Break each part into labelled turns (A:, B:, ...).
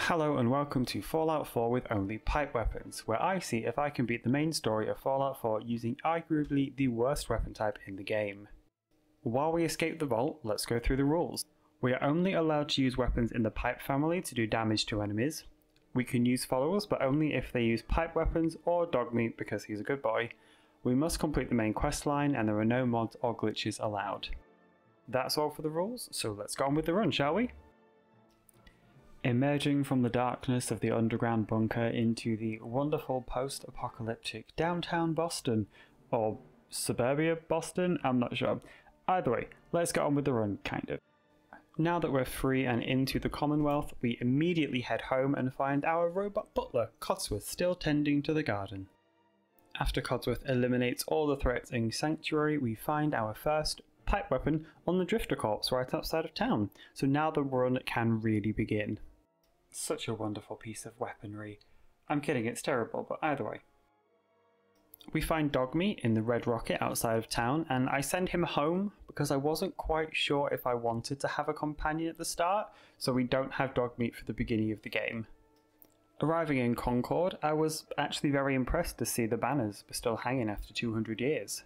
A: Hello and welcome to Fallout 4 with only pipe weapons, where I see if I can beat the main story of Fallout 4 using arguably the worst weapon type in the game. While we escape the vault, let's go through the rules. We are only allowed to use weapons in the pipe family to do damage to enemies. We can use followers, but only if they use pipe weapons or dogmeat because he's a good boy. We must complete the main questline and there are no mods or glitches allowed. That's all for the rules, so let's go on with the run, shall we? Emerging from the darkness of the underground bunker into the wonderful post-apocalyptic downtown Boston, or suburbia Boston, I'm not sure. Either way, let's get on with the run, kind of. Now that we're free and into the Commonwealth, we immediately head home and find our robot butler, Codsworth, still tending to the garden. After Codsworth eliminates all the threats in Sanctuary, we find our first pipe weapon on the Drifter Corpse right outside of town, so now the run can really begin. Such a wonderful piece of weaponry. I'm kidding, it's terrible, but either way. We find Dogmeat in the Red Rocket outside of town, and I send him home because I wasn't quite sure if I wanted to have a companion at the start, so we don't have Dogmeat for the beginning of the game. Arriving in Concord, I was actually very impressed to see the banners were still hanging after 200 years.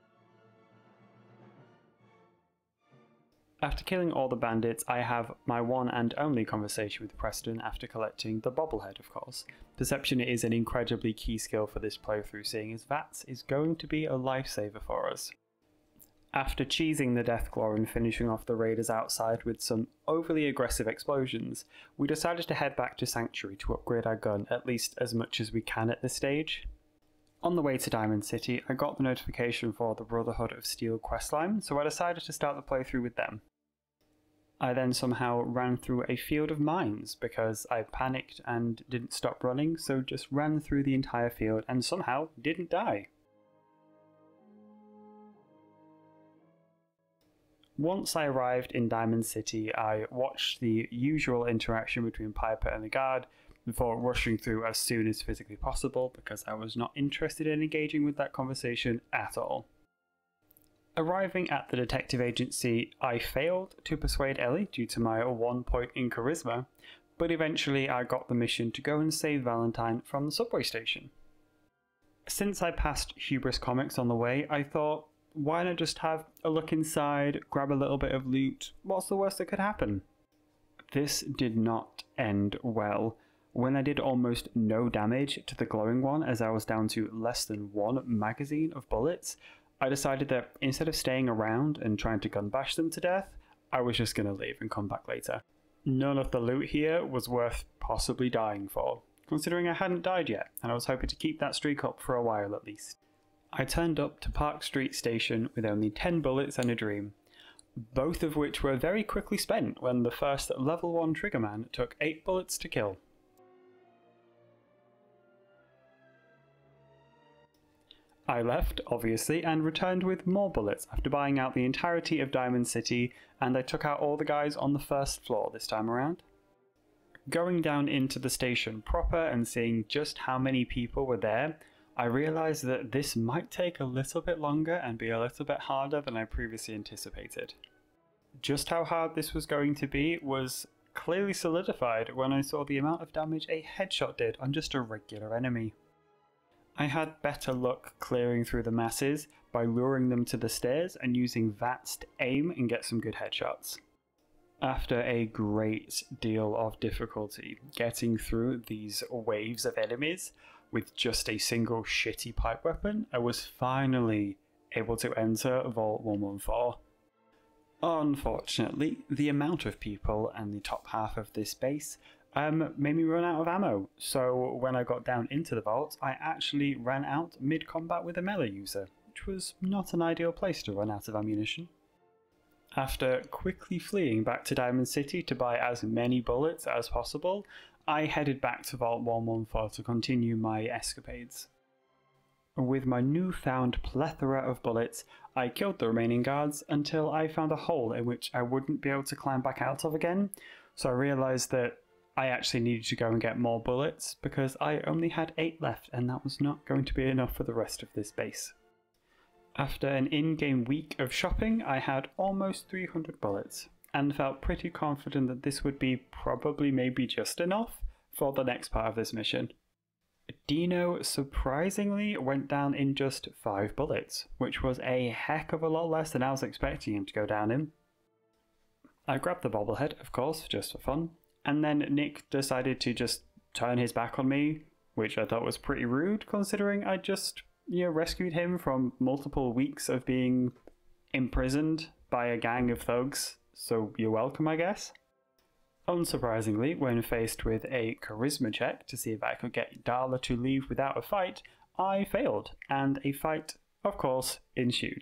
A: After killing all the bandits, I have my one and only conversation with Preston after collecting the bobblehead, of course. Perception is an incredibly key skill for this playthrough, seeing as VATS is going to be a lifesaver for us. After cheesing the Deathclaw and finishing off the raiders outside with some overly aggressive explosions, we decided to head back to Sanctuary to upgrade our gun at least as much as we can at this stage. On the way to Diamond City, I got the notification for the Brotherhood of Steel questline, so I decided to start the playthrough with them. I then somehow ran through a field of mines because I panicked and didn't stop running, so just ran through the entire field and somehow didn't die. Once I arrived in Diamond City, I watched the usual interaction between Piper and the guard before rushing through as soon as physically possible because I was not interested in engaging with that conversation at all. Arriving at the detective agency, I failed to persuade Ellie due to my 1 point in charisma, but eventually I got the mission to go and save Valentine from the subway station. Since I passed Hubris Comics on the way, I thought, why not just have a look inside, grab a little bit of loot, what's the worst that could happen? This did not end well. When I did almost no damage to the glowing one as I was down to less than 1 magazine of bullets, I decided that instead of staying around and trying to gun bash them to death, I was just going to leave and come back later. None of the loot here was worth possibly dying for, considering I hadn't died yet, and I was hoping to keep that streak up for a while at least. I turned up to Park Street Station with only 10 bullets and a dream, both of which were very quickly spent when the first level 1 triggerman took 8 bullets to kill. I left, obviously, and returned with more bullets after buying out the entirety of Diamond City, and I took out all the guys on the first floor this time around. Going down into the station proper and seeing just how many people were there, I realised that this might take a little bit longer and be a little bit harder than I previously anticipated. Just how hard this was going to be was clearly solidified when I saw the amount of damage a headshot did on just a regular enemy. I had better luck clearing through the masses by luring them to the stairs and using VATS to aim and get some good headshots. After a great deal of difficulty getting through these waves of enemies with just a single shitty pipe weapon, I was finally able to enter Vault 114. Unfortunately, the amount of people and the top half of this base made me run out of ammo, so when I got down into the vault, I actually ran out mid-combat with a melee user, which was not an ideal place to run out of ammunition. After quickly fleeing back to Diamond City to buy as many bullets as possible, I headed back to Vault 114 to continue my escapades. With my newfound plethora of bullets, I killed the remaining guards until I found a hole in which I wouldn't be able to climb back out of again, so I realised that I actually needed to go and get more bullets because I only had 8 left and that was not going to be enough for the rest of this base. After an in-game week of shopping, I had almost 300 bullets and felt pretty confident that this would be probably maybe just enough for the next part of this mission. Dino surprisingly went down in just 5 bullets, which was a heck of a lot less than I was expecting him to go down in. I grabbed the bobblehead, of course, just for fun, and then Nick decided to just turn his back on me, which I thought was pretty rude considering I just, rescued him from multiple weeks of being imprisoned by a gang of thugs, so you're welcome, I guess. Unsurprisingly, when faced with a charisma check to see if I could get Darla to leave without a fight, I failed, and a fight, of course, ensued.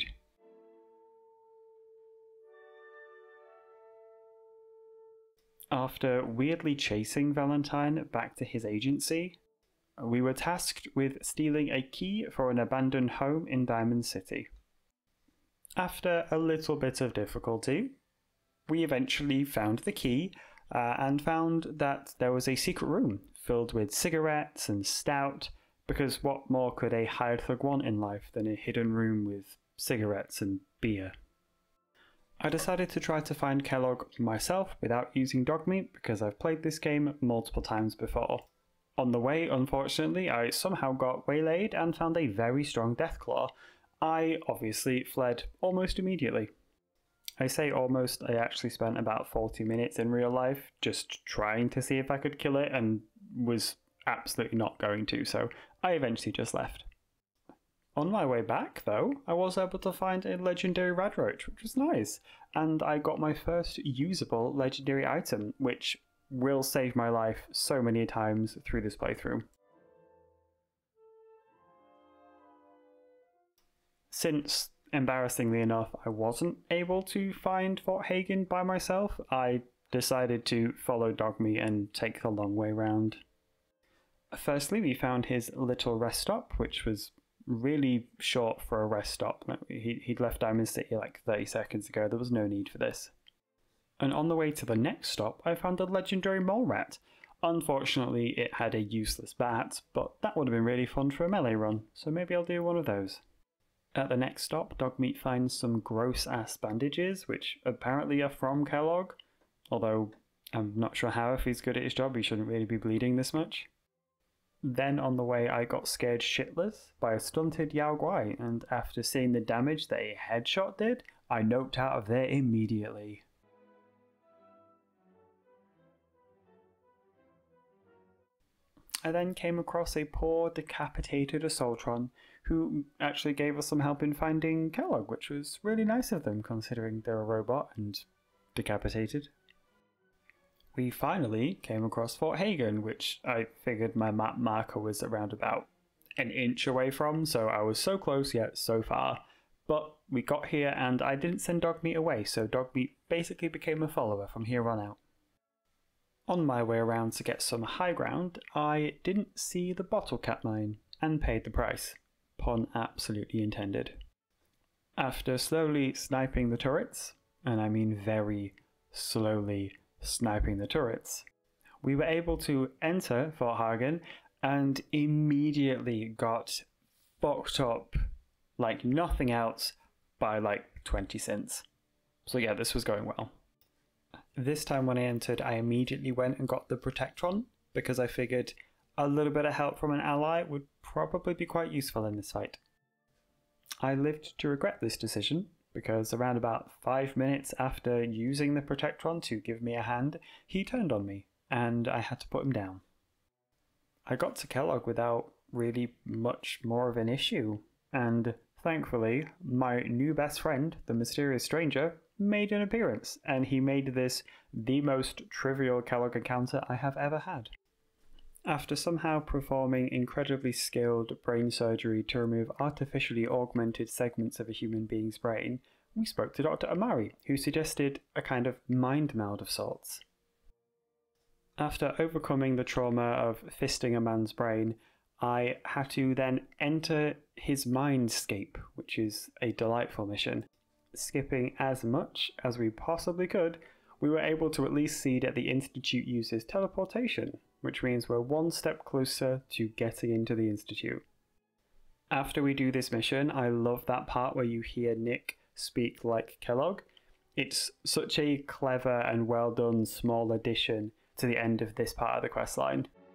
A: After weirdly chasing Valentine back to his agency, we were tasked with stealing a key for an abandoned home in Diamond City. After a little bit of difficulty, we eventually found the key and found that there was a secret room filled with cigarettes and stout, because what more could a hired thug want in life than a hidden room with cigarettes and beer? I decided to try to find Kellogg myself without using dogmeat because I've played this game multiple times before. On the way, unfortunately, I somehow got waylaid and found a very strong deathclaw. I obviously fled almost immediately. I say almost, I actually spent about 40 minutes in real life just trying to see if I could kill it and was absolutely not going to, so I eventually just left. On my way back, though, I was able to find a legendary radroach, which was nice, and I got my first usable legendary item, which will save my life so many times through this playthrough. Since, embarrassingly enough, I wasn't able to find Fort Hagen by myself, I decided to follow Dogmeat and take the long way round. Firstly, we found his little rest stop, which was really short for a rest stop. He'd left Diamond City like 30 seconds ago, there was no need for this. And on the way to the next stop, I found a legendary mole rat. Unfortunately, it had a useless bat, but that would have been really fun for a melee run, so maybe I'll do one of those. At the next stop, Dogmeat finds some gross-ass bandages, which apparently are from Kellogg, although I'm not sure how. If he's good at his job, he shouldn't really be bleeding this much. Then on the way, I got scared shitless by a stunted Yao Guai, and after seeing the damage that a headshot did, I noped out of there immediately. I then came across a poor, decapitated Assaultron, who actually gave us some help in finding Kellogg, which was really nice of them, considering they're a robot and decapitated. We finally came across Fort Hagen, which I figured my map marker was around about an inch away from, so I was so close yet so far. But we got here and I didn't send Dogmeat away, so Dogmeat basically became a follower from here on out. On my way around to get some high ground, I didn't see the bottle cap mine and paid the price. Pun absolutely intended. After slowly sniping the turrets, and I mean very slowly sniping the turrets, we were able to enter Fort Hagen and immediately got fucked up like nothing else by like 20 cents. So yeah, this was going well. This time when I entered, I immediately went and got the Protectron because I figured a little bit of help from an ally would probably be quite useful in this fight. I lived to regret this decision because around about 5 minutes after using the Protectron to give me a hand, he turned on me and I had to put him down. I got to Kellogg without really much more of an issue, and thankfully my new best friend, the mysterious stranger, made an appearance, and he made this the most trivial Kellogg encounter I have ever had. After somehow performing incredibly skilled brain surgery to remove artificially augmented segments of a human being's brain, we spoke to Dr. Amari, who suggested a kind of mind meld of sorts. After overcoming the trauma of fisting a man's brain, I had to then enter his mindscape, which is a delightful mission. Skipping as much as we possibly could, we were able to at least see that the Institute uses teleportation, which means we're one step closer to getting into the Institute. After we do this mission, I love that part where you hear Nick speak like Kellogg. It's such a clever and well done small addition to the end of this part of the questline.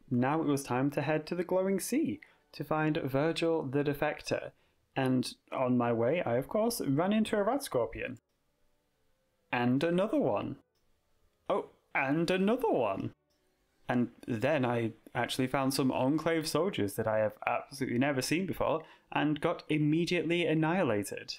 A: now it was time to head to the glowing sea to find Virgil the Defector, and on my way I of course ran into a rat scorpion. And another one. Oh, and another one. And then I actually found some Enclave soldiers that I have absolutely never seen before and got immediately annihilated.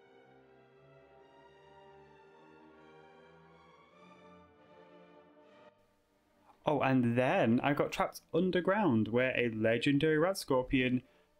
A: Oh, and then I got trapped underground where a legendary rat scorpion,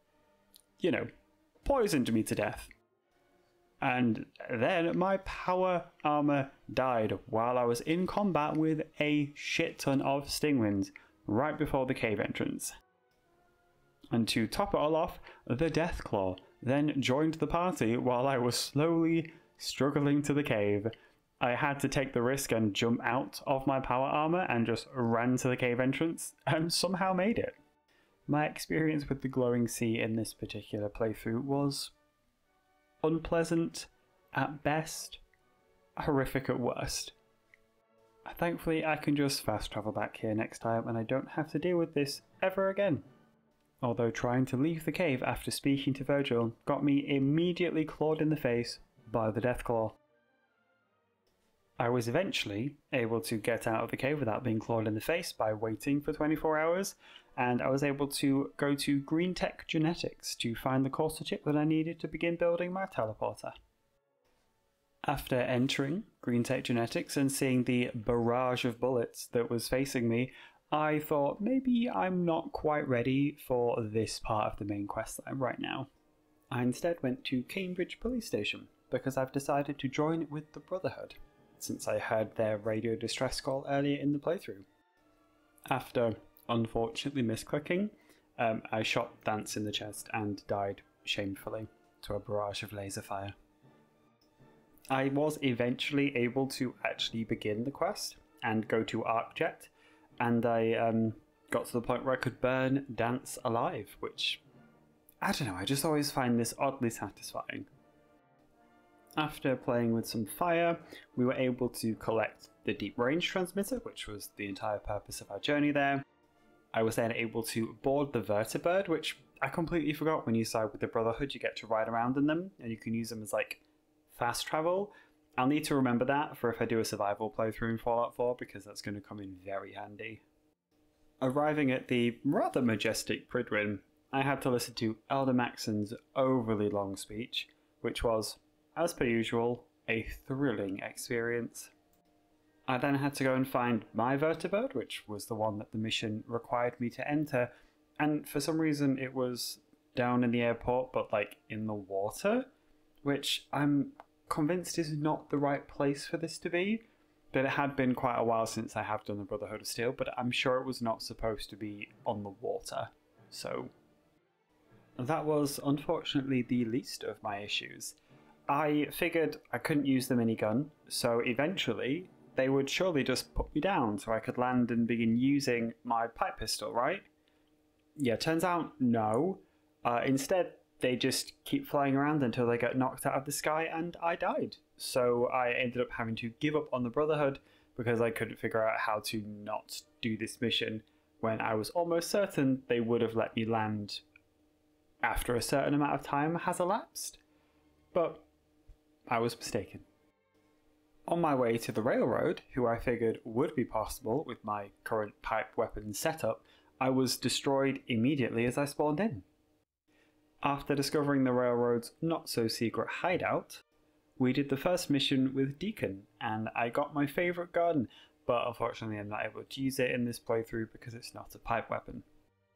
A: poisoned me to death. And then my power armor died while I was in combat with a shit ton of stingwings right before the cave entrance. And to top it all off, the Deathclaw then joined the party while I was slowly struggling to the cave. I had to take the risk and jump out of my power armor and just ran to the cave entrance and somehow made it. My experience with the glowing sea in this particular playthrough was unpleasant at best, horrific at worst. Thankfully I can just fast travel back here next time and I don't have to deal with this ever again. Although trying to leave the cave after speaking to Virgil got me immediately clawed in the face by the Deathclaw. I was eventually able to get out of the cave without being clawed in the face by waiting for 24 hours, and I was able to go to Green Tech Genetics to find the courser chip that I needed to begin building my teleporter. After entering Green Tech Genetics and seeing the barrage of bullets that was facing me, I thought maybe I'm not quite ready for this part of the main questline right now. I instead went to Cambridge Police Station because I've decided to join with the Brotherhood, since I heard their radio distress call earlier in the playthrough. After unfortunately misclicking, I shot Dance in the chest and died shamefully to a barrage of laser fire. I was eventually able to actually begin the quest and go to Arcjet, and I got to the point where I could burn Dance alive, which, I don't know, I just always find this oddly satisfying. After playing with some fire, we were able to collect the deep range transmitter, which was the entire purpose of our journey there. I was then able to board the vertibird, which I completely forgot. When you side with the Brotherhood, you get to ride around in them, and you can use them as like fast travel. I'll need to remember that for if I do a survival playthrough in Fallout 4, because that's going to come in very handy. Arriving at the rather majestic Prydwen, I had to listen to Elder Maxon's overly long speech, which was, as per usual, a thrilling experience. I then had to go and find my vertibird, which was the one that the mission required me to enter, and for some reason it was down in the airport, but like in the water, which I'm convinced is not the right place for this to be, but it had been quite a while since I have done the Brotherhood of Steel, but I'm sure it was not supposed to be on the water, so that was unfortunately the least of my issues. I figured I couldn't use the minigun, so eventually they would surely just put me down so I could land and begin using my pipe pistol, right? Yeah, turns out no. Instead, they just keep flying around until they get knocked out of the sky, and I died. So I ended up having to give up on the Brotherhood because I couldn't figure out how to not do this mission when I was almost certain they would have let me land after a certain amount of time has elapsed. But I was mistaken. On my way to the railroad, who I figured would be possible with my current pipe weapon setup, I was destroyed immediately as I spawned in. After discovering the railroad's not-so-secret hideout, we did the first mission with Deacon, and I got my favourite gun, but unfortunately I'm not able to use it in this playthrough because it's not a pipe weapon.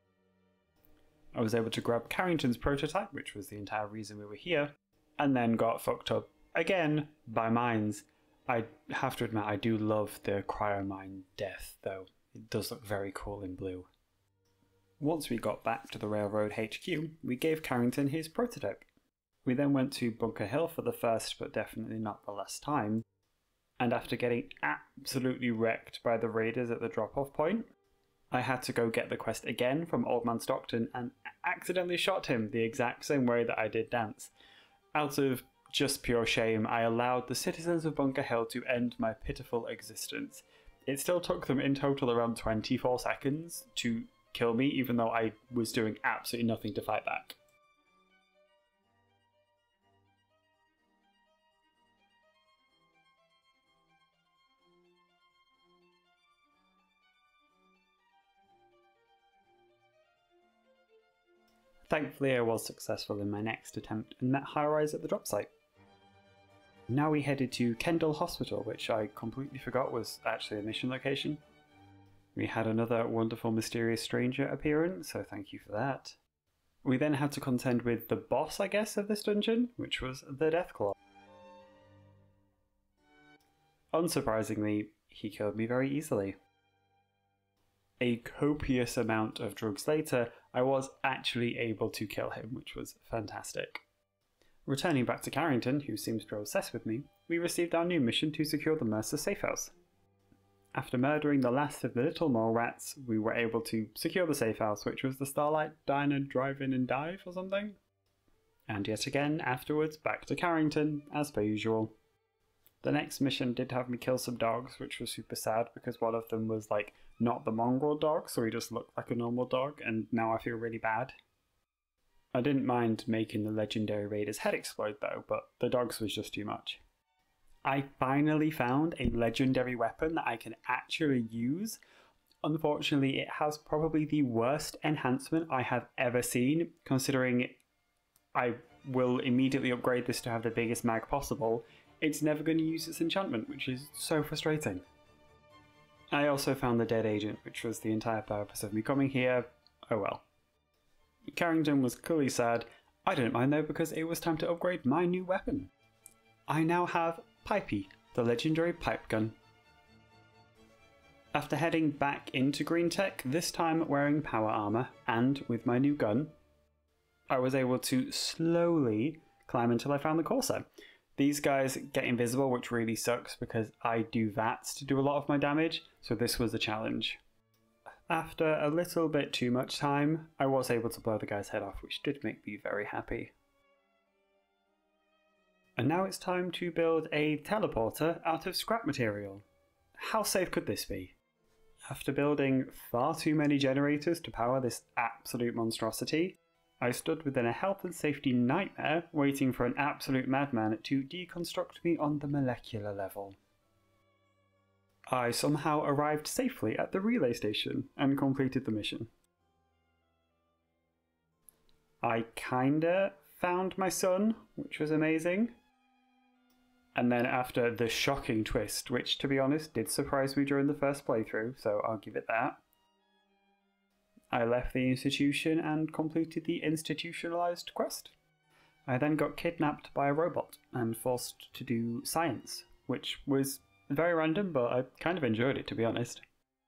A: I was able to grab Carrington's prototype, which was the entire reason we were here, and then got fucked up again by mines. I have to admit, I do love the cryomine death, though. It does look very cool in blue. Once we got back to the Railroad HQ, we gave Carrington his prototype. We then went to Bunker Hill for the first, but definitely not the last time, and after getting absolutely wrecked by the raiders at the drop-off point, I had to go get the quest again from Old Man Stockton and accidentally shot him the exact same way that I did Dance. Out of just pure shame, I allowed the citizens of Bunker Hill to end my pitiful existence. It still took them in total around 24 seconds to kill me, even though I was doing absolutely nothing to fight back. Thankfully, I was successful in my next attempt and met High-Rise at the drop site. Now we headed to Kendall Hospital, which I completely forgot was actually a mission location. We had another wonderful mysterious stranger appearance, so thank you for that. We then had to contend with the boss, I guess, of this dungeon, which was the Deathclaw. Unsurprisingly, he killed me very easily. A copious amount of drugs later, I was actually able to kill him, which was fantastic. Returning back to Carrington, who seems to be obsessed with me, we received our new mission to secure the Mercer safe house. After murdering the last of the little mole rats, we were able to secure the safe house, which was the Starlight Diner Drive-In and Dive or something. And yet again, afterwards, back to Carrington, as per usual. The next mission did have me kill some dogs, which was super sad because one of them was like not the mongrel dog, so he just looked like a normal dog, and now I feel really bad. I didn't mind making the legendary raider's head explode though, but the dogs was just too much. I finally found a legendary weapon that I can actually use. Unfortunately, it has probably the worst enhancement I have ever seen, considering I will immediately upgrade this to have the biggest mag possible. It's never going to use its enchantment, which is so frustrating. I also found the dead agent, which was the entire purpose of me coming here. Oh well. Carrington was clearly sad. I didn't mind though, because it was time to upgrade my new weapon. I now have Pipey, the legendary pipe gun. After heading back into Green Tech, this time wearing power armor and with my new gun, I was able to slowly climb until I found the Corsair. These guys get invisible, which really sucks because I do VATS to do a lot of my damage, so this was a challenge. After a little bit too much time, I was able to blow the guy's head off, which did make me very happy. And now it's time to build a teleporter out of scrap material. How safe could this be? After building far too many generators to power this absolute monstrosity, I stood within a health and safety nightmare waiting for an absolute madman to deconstruct me on the molecular level. I somehow arrived safely at the relay station and completed the mission. I kinda found my son, which was amazing. And then after the shocking twist, which to be honest did surprise me during the first playthrough, so I'll give it that, I left the institution and completed the institutionalized quest. I then got kidnapped by a robot and forced to do science, which was very random, but I kind of enjoyed it, to be honest.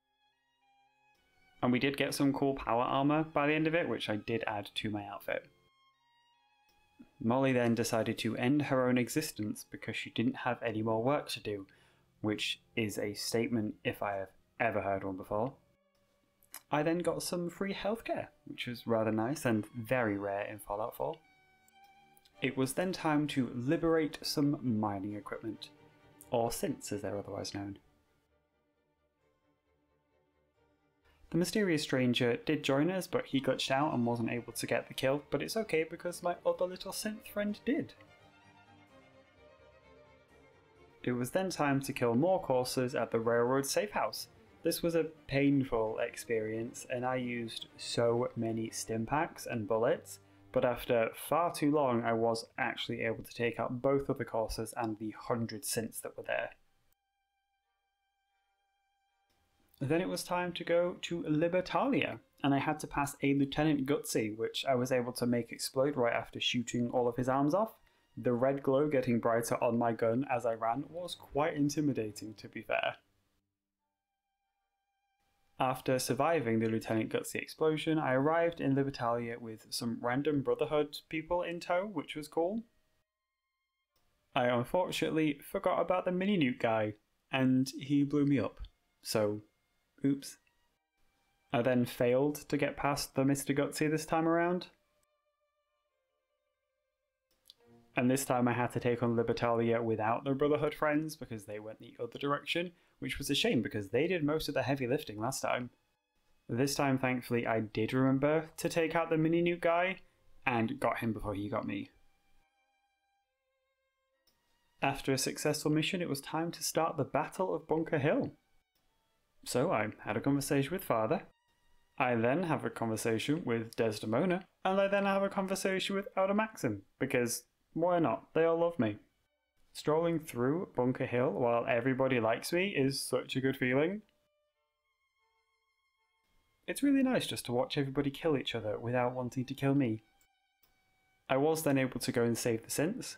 A: And we did get some cool power armor by the end of it, which I did add to my outfit. Molly then decided to end her own existence because she didn't have any more work to do, which is a statement if I have ever heard one before. I then got some free healthcare, which was rather nice and very rare in Fallout 4. It was then time to liberate some mining equipment, or synths as they're otherwise known. The mysterious stranger did join us, but he glitched out and wasn't able to get the kill, but it's okay because my other little synth friend did. It was then time to kill more coursers at the railroad safe house. This was a painful experience and I used so many stim packs and bullets, but after far too long I was actually able to take out both of the coursers and the 100 synths that were there. Then it was time to go to Libertalia, and I had to pass a Lieutenant Gutsy, which I was able to make explode right after shooting all of his arms off. The red glow getting brighter on my gun as I ran was quite intimidating, to be fair. After surviving the Lieutenant Gutsy explosion, I arrived in Libertalia with some random Brotherhood people in tow, which was cool. I unfortunately forgot about the mini-nuke guy, and he blew me up, so oops. I then failed to get past the Mr. Gutsy this time around. And this time I had to take on Libertalia without the Brotherhood friends because they went the other direction, which was a shame because they did most of the heavy lifting last time. This time, thankfully, I did remember to take out the mini-nuke guy, and got him before he got me. After a successful mission, it was time to start the Battle of Bunker Hill. So I had a conversation with Father. I then have a conversation with Desdemona, and I then have a conversation with Elder Maxim, because why not? They all love me. Strolling through Bunker Hill while everybody likes me is such a good feeling. It's really nice just to watch everybody kill each other without wanting to kill me. I was then able to go and save the synths.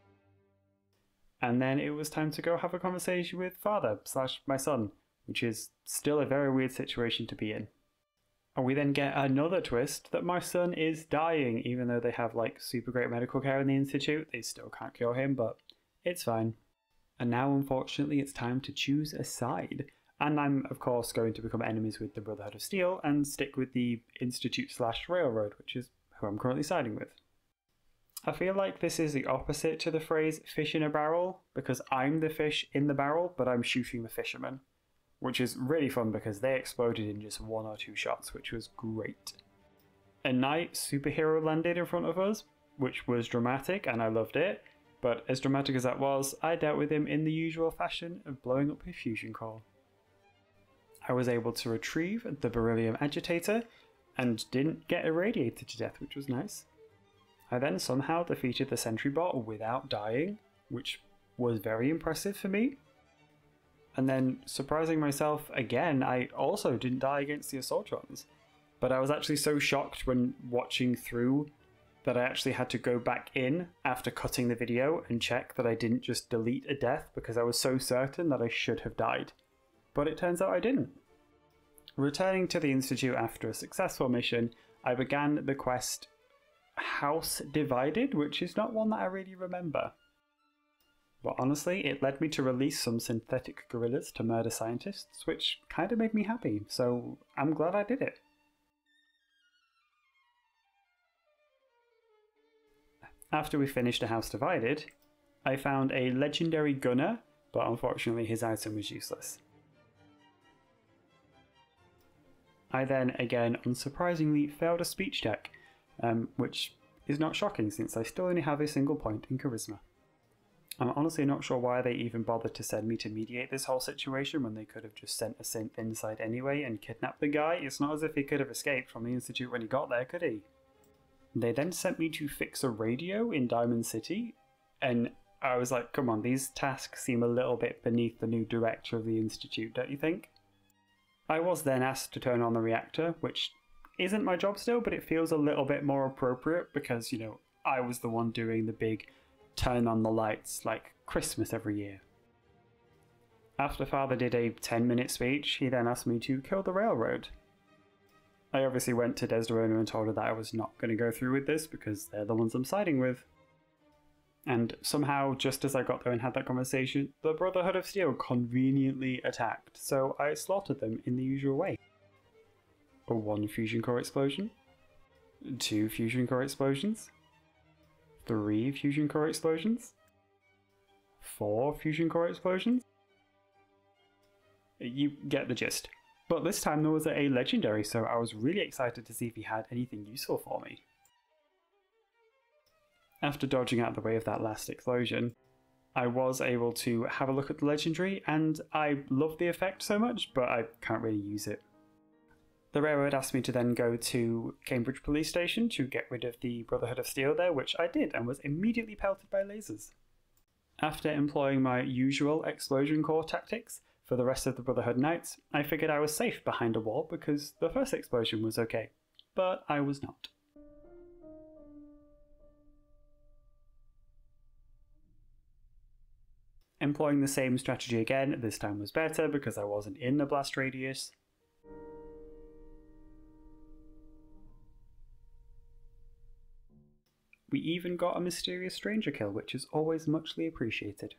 A: And then it was time to go have a conversation with Father / my son, which is still a very weird situation to be in. And we then get another twist that my son is dying, even though they have like super great medical care in the Institute. They still can't cure him, but it's fine. And now unfortunately it's time to choose a side. And I'm, of course, going to become enemies with the Brotherhood of Steel and stick with the Institute / Railroad, which is who I'm currently siding with. I feel like this is the opposite to the phrase fish in a barrel, because I'm the fish in the barrel, but I'm shooting the fishermen. Which is really fun because they exploded in just 1 or 2 shots, which was great. A night superhero landed in front of us, which was dramatic and I loved it, but as dramatic as that was, I dealt with him in the usual fashion of blowing up his fusion core. I was able to retrieve the beryllium agitator and didn't get irradiated to death, which was nice. I then somehow defeated the sentry bot without dying, which was very impressive for me. And then, surprising myself again, I also didn't die against the Assaultrons. But I was actually so shocked when watching through that I actually had to go back in after cutting the video and check that I didn't just delete a death because I was so certain that I should have died. But it turns out I didn't. Returning to the Institute after a successful mission, I began the quest House Divided, which is not one that I really remember. But honestly, it led me to release some synthetic gorillas to murder scientists, which kind of made me happy, so I'm glad I did it. After we finished A House Divided, I found a legendary gunner, but unfortunately his item was useless. I then, again, unsurprisingly, failed a speech check, which is not shocking since I still only have a single point in charisma. I'm honestly not sure why they even bothered to send me to mediate this whole situation when they could have just sent a synth inside anyway and kidnapped the guy. It's not as if he could have escaped from the Institute when he got there, could he? They then sent me to fix a radio in Diamond City, and I was like, come on, these tasks seem a little bit beneath the new director of the Institute, don't you think? I was then asked to turn on the reactor, which isn't my job still, but it feels a little bit more appropriate because, you know, I was the one doing the big turn on the lights like Christmas every year. After Father did a 10-minute speech, he then asked me to kill the railroad. I obviously went to Desdemona and told her that I was not going to go through with this because they're the ones I'm siding with. And somehow, just as I got there and had that conversation, the Brotherhood of Steel conveniently attacked, so I slaughtered them in the usual way. 1 fusion core explosion, 2 fusion core explosions, 3 fusion core explosions, 4 fusion core explosions. You get the gist. But this time there was a legendary, so I was really excited to see if he had anything useful for me. After dodging out of the way of that last explosion, I was able to have a look at the legendary, and I love the effect so much, but I can't really use it. The railroad asked me to then go to Cambridge Police Station to get rid of the Brotherhood of Steel there, which I did, and was immediately pelted by lasers. After employing my usual explosion core tactics for the rest of the Brotherhood Knights, I figured I was safe behind a wall because the first explosion was okay, but I was not. Employing the same strategy again, this time was better because I wasn't in the blast radius. We even got a mysterious stranger kill, which is always muchly appreciated.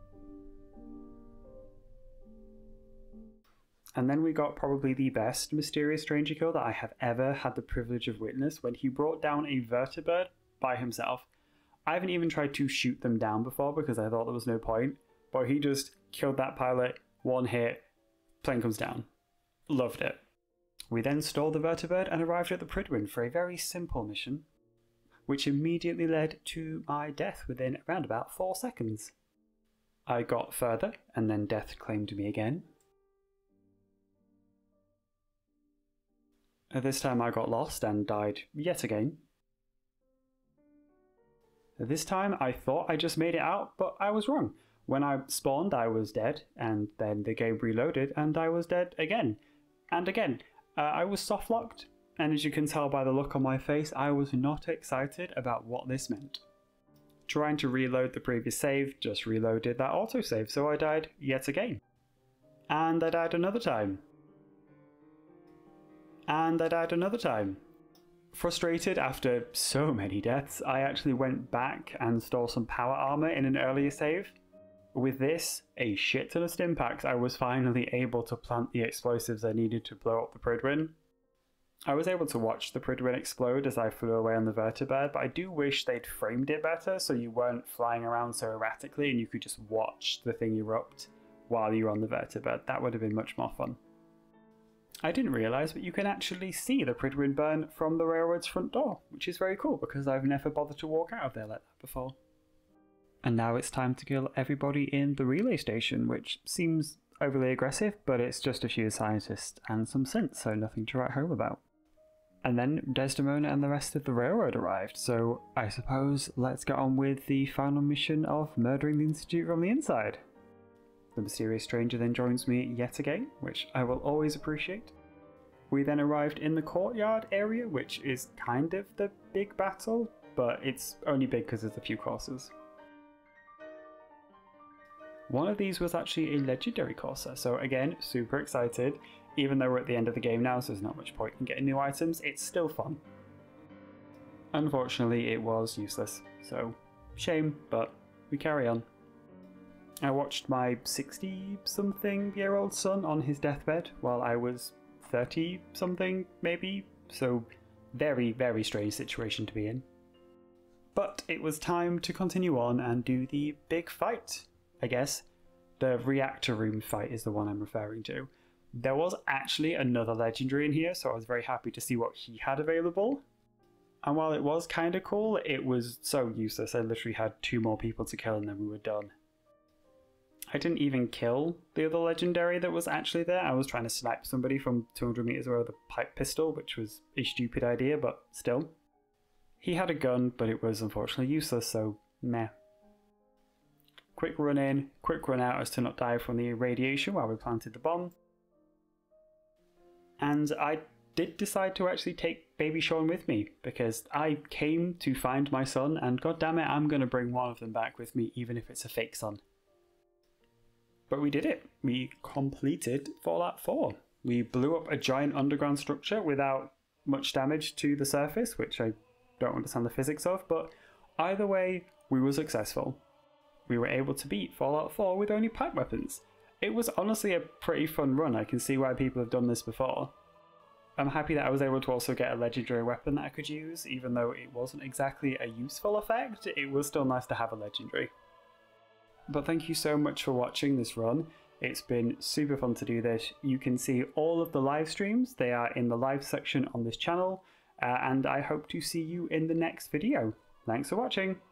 A: And then we got probably the best mysterious stranger kill that I have ever had the privilege of witness when he brought down a vertibird by himself. I haven't even tried to shoot them down before because I thought there was no point, but he just killed that pilot, 1 hit, plane comes down. Loved it. We then stole the vertibird and arrived at the Pridwin for a very simple mission, which immediately led to my death within around about 4 seconds. I got further, and then death claimed me again. This time I got lost and died yet again. This time I thought I just made it out, but I was wrong. When I spawned I was dead, and then the game reloaded and I was dead again. And again. I was soft-locked, and as you can tell by the look on my face, I was not excited about what this meant. Trying to reload the previous save just reloaded that autosave, so I died yet again. And I died another time. And I died another time. Frustrated after so many deaths, I actually went back and stole some power armor in an earlier save. With this, a shit ton of stim packs, I was finally able to plant the explosives I needed to blow up the Pridwin. I was able to watch the Pridwin explode as I flew away on the vertibird, but I do wish they'd framed it better so you weren't flying around so erratically and you could just watch the thing erupt while you were on the vertibird. That would have been much more fun. I didn't realise, but you can actually see the Pridwin burn from the railroad's front door, which is very cool because I've never bothered to walk out of there like that before. And now it's time to kill everybody in the relay station, which seems overly aggressive, but it's just a few scientists and some synths, so nothing to write home about. And then Desdemona and the rest of the railroad arrived, so I suppose let's get on with the final mission of murdering the Institute from the inside. The mysterious stranger then joins me yet again, which I will always appreciate. We then arrived in the courtyard area, which is kind of the big battle, but it's only big because there's a few courses. One of these was actually a legendary courser, so again, super excited. Even though we're at the end of the game now, so there's not much point in getting new items, it's still fun. Unfortunately, it was useless, so shame, but we carry on. I watched my 60-something-year-old son on his deathbed while I was 30-something, maybe, so very, very strange situation to be in. But it was time to continue on and do the big fight. I guess. The reactor room fight is the one I'm referring to. There was actually another legendary in here, so I was very happy to see what he had available. And while it was kind of cool, it was so useless. I literally had 2 more people to kill and then we were done. I didn't even kill the other legendary that was actually there. I was trying to snipe somebody from 200 meters away with a pipe pistol, which was a stupid idea, but still. He had a gun, but it was unfortunately useless, so meh. Quick run in, quick run out as to not die from the radiation while we planted the bomb. And I did decide to actually take baby Sean with me, because I came to find my son, and goddammit, I'm going to bring one of them back with me, even if it's a fake son. But we did it. We completed Fallout 4. We blew up a giant underground structure without much damage to the surface, which I don't understand the physics of, but either way, we were successful. We were able to beat Fallout 4 with only pipe weapons. It was honestly a pretty fun run. I can see why people have done this before. I'm happy that I was able to also get a legendary weapon that I could use, even though it wasn't exactly a useful effect, it was still nice to have a legendary. But thank you so much for watching this run. It's been super fun to do this. You can see all of the live streams. They are in the live section on this channel, and I hope to see you in the next video. Thanks for watching!